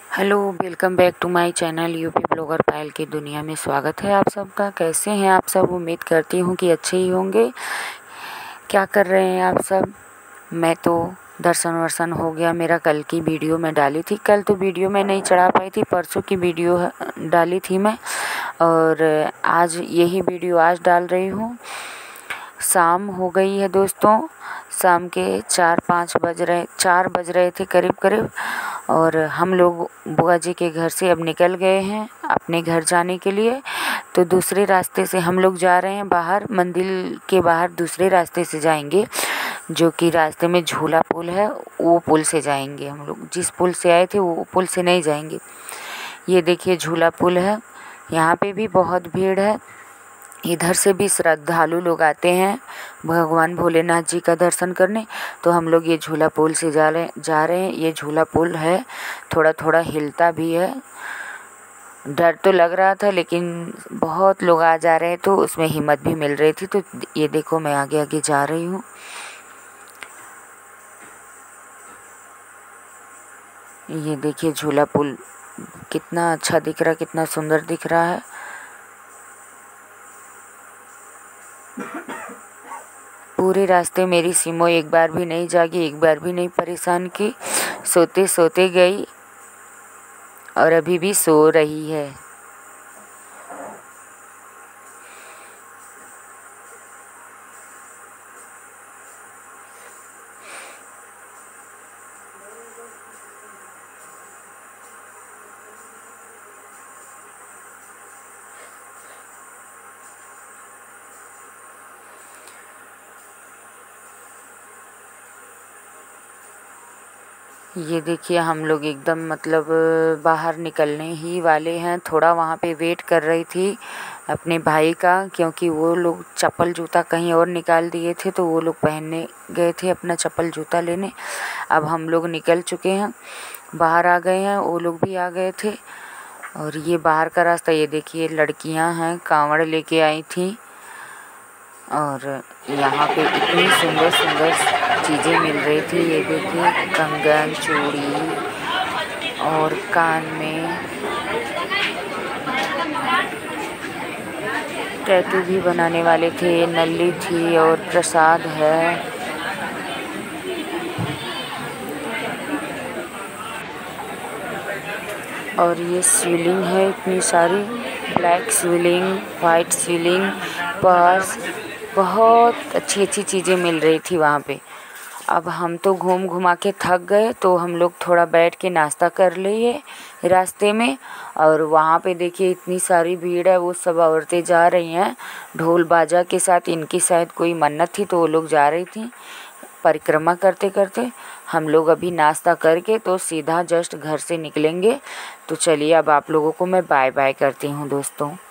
Hello, welcome back to my channel UP blogger Payal की दुनिया में स्वागत है आप सबका। कैसे हैं आप सब? उम्मीद करती हूँ कि अच्छे ही होंगे। क्या कर रहे हैं आप सब? मैं तो दर्शन वर्शन हो गया मेरा। कल की वीडियो मैं डाली थी, कल तो वीडियो मैं नहीं चढ़ा पाई थी, परसों की वीडियो डाली थी मैं, और आज यही वीडियो आज डाल रही हूँ। शाम हो गई है दोस्तों, शाम के 4 बज रहे थे करीब, और हम लोग बुआ जी के घर से अब निकल गए हैं अपने घर जाने के लिए। तो दूसरे रास्ते से हम लोग जा रहे हैं बाहर, मंदिर के बाहर दूसरे रास्ते से जाएंगे, जो कि रास्ते में झूला पुल है, वो पुल से जाएंगे हम लोग। जिस पुल से आए थे वो पुल से नहीं जाएंगे। ये देखिए झूला पुल है, यहाँ पे भी बहुत भीड़ है। इधर से भी श्रद्धालु लोग आते हैं भगवान भोलेनाथ जी का दर्शन करने। तो हम लोग ये झूला पुल से जा रहे हैं। ये झूला पुल है, थोड़ा थोड़ा हिलता भी है। डर तो लग रहा था, लेकिन बहुत लोग आ जा रहे हैं तो उसमें हिम्मत भी मिल रही थी। तो ये देखो मैं आगे आगे जा रही हूँ। ये देखिए झूला पुल कितना अच्छा दिख रहा है, कितना सुंदर दिख रहा है। पूरे रास्ते मेरी सिमो एक बार भी नहीं जागी, एक बार भी नहीं परेशान की। सोते सोते गई और अभी भी सो रही है। ये देखिए हम लोग एकदम मतलब बाहर निकलने ही वाले हैं। थोड़ा वहाँ पे वेट कर रही थी अपने भाई का, क्योंकि वो लोग चप्पल जूता कहीं और निकाल दिए थे, तो वो लोग पहनने गए थे अपना चप्पल जूता लेने। अब हम लोग निकल चुके हैं, बाहर आ गए हैं, वो लोग भी आ गए थे। और ये बाहर का रास्ता, ये देखिए लड़कियां हैं, कांवड़ लेके आई थी। और यहाँ पे इतनी सुंदर सुंदर चीज़ें मिल रही थी। ये देखिए कंगन, चूड़ी और कान में टैटू भी बनाने वाले थे, नल्ली थी और प्रसाद है। और ये सीलिंग है इतनी सारी, black ceiling, white ceiling, purse, बहुत अच्छी अच्छी चीज़ें मिल रही थी वहाँ पे। अब हम तो घूम घुमा के थक गए, तो हम लोग थोड़ा बैठ के नाश्ता कर लिए रास्ते में। और वहाँ पे देखिए इतनी सारी भीड़ है, वो सब औरतें जा रही हैं ढोल बाजा के साथ। इनकी शायद कोई मन्नत थी तो वो लोग जा रही थी परिक्रमा करते करते। हम लोग अभी नाश्ता करके तो सीधा जस्ट घर से निकलेंगे। तो चलिए अब आप लोगों को मैं बाय बाय करती हूँ दोस्तों।